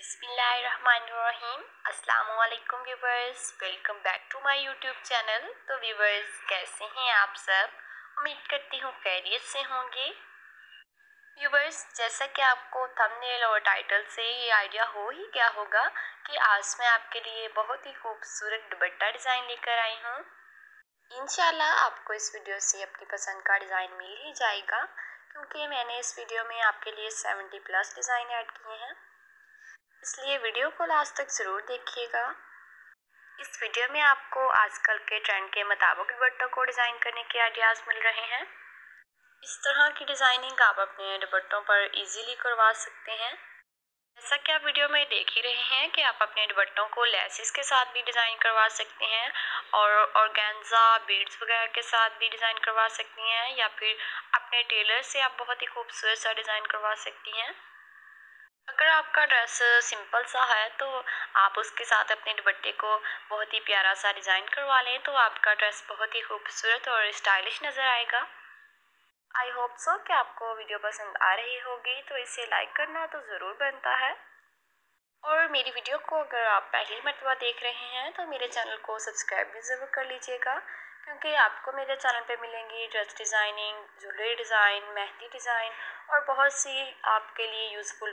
बिस्मिल्लाहिर्रहमानिर्रहीम। अस्सलाम वालेकुम viewers, welcome back to my YouTube channel. तो व्यूवर्स, कैसे हैं आप सब? उम्मीद करती हूँ खैरियत से होंगे। व्यूवर्स, जैसा कि आपको थंबनेल और टाइटल से ये आइडिया हो ही गया होगा कि आज मैं आपके लिए बहुत ही खूबसूरत दुपट्टा डिज़ाइन लेकर आई हूँ। इंशाल्लाह आपको इस वीडियो से अपनी पसंद का डिज़ाइन मिल ही जाएगा, क्योंकि मैंने इस वीडियो में आपके लिए 70+ डिज़ाइन ऐड किए हैं, इसलिए वीडियो को लास्ट तक ज़रूर देखिएगा। इस वीडियो में आपको आजकल के ट्रेंड के मुताबिक दुपट्टों को डिज़ाइन करने के आइडियाज़ मिल रहे हैं। इस तरह की डिज़ाइनिंग आप अपने दुपट्टों पर इजीली करवा सकते हैं। जैसा कि आप वीडियो में देख ही रहे हैं कि आप अपने दुपट्टों को लेसिस के साथ भी डिज़ाइन करवा सकते हैं और ऑर्गेन्जा बीड्स वगैरह के साथ भी डिज़ाइन करवा सकती हैं, या फिर अपने टेलर से आप बहुत ही खूबसूरत सा डिज़ाइन करवा सकती हैं। अगर आपका ड्रेस सिंपल सा है तो आप उसके साथ अपने दुपट्टे को बहुत ही प्यारा सा डिज़ाइन करवा लें, तो आपका ड्रेस बहुत ही खूबसूरत और स्टाइलिश नज़र आएगा। आई होप सो कि आपको वीडियो पसंद आ रही होगी, तो इसे लाइक करना तो ज़रूर बनता है। और मेरी वीडियो को अगर आप पहली मर्तबा देख रहे हैं तो मेरे चैनल को सब्सक्राइब भी ज़रूर कर लीजिएगा, क्योंकि आपको मेरे चैनल पे मिलेंगी dress designing, jewellery design, mehndi design और बहुत सी आपके लिए यूज़फुल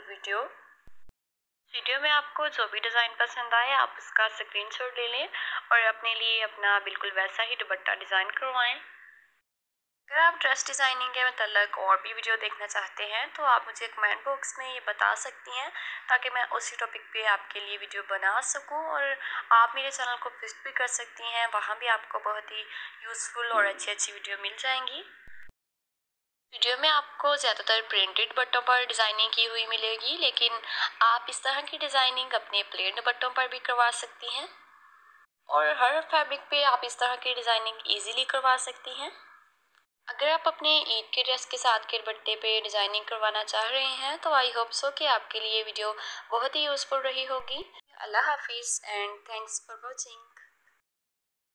वीडियो में आपको जो भी डिज़ाइन पसंद आए आप उसका स्क्रीनशॉट ले लें और अपने लिए अपना बिल्कुल वैसा ही दुपट्टा डिज़ाइन करवाएं। अगर आप ड्रेस डिज़ाइनिंग के मतलब और भी वीडियो देखना चाहते हैं तो आप मुझे कमेंट बॉक्स में ये बता सकती हैं, ताकि मैं उसी टॉपिक पे आपके लिए वीडियो बना सकूं। और आप मेरे चैनल को विजिट भी कर सकती हैं, वहाँ भी आपको बहुत ही यूज़फुल और अच्छी अच्छी वीडियो मिल जाएंगी। वीडियो में आपको ज़्यादातर प्रिंटेड दुपट्टों पर डिज़ाइनिंग की हुई मिलेगी, लेकिन आप इस तरह की डिज़ाइनिंग अपने प्लेन दुपट्टों पर भी करवा सकती हैं और हर फैब्रिक पे आप इस तरह की डिज़ाइनिंग इजीली करवा सकती हैं। अगर आप अपने ईद के ड्रेस के साथ के दुपट्टे पे डिज़ाइनिंग करवाना चाह रहे हैं तो आई होप सो कि आपके लिए वीडियो बहुत ही यूज़फुल रही होगी। अल्लाह हाफिज़ एंड थैंक्स फॉर वॉचिंग।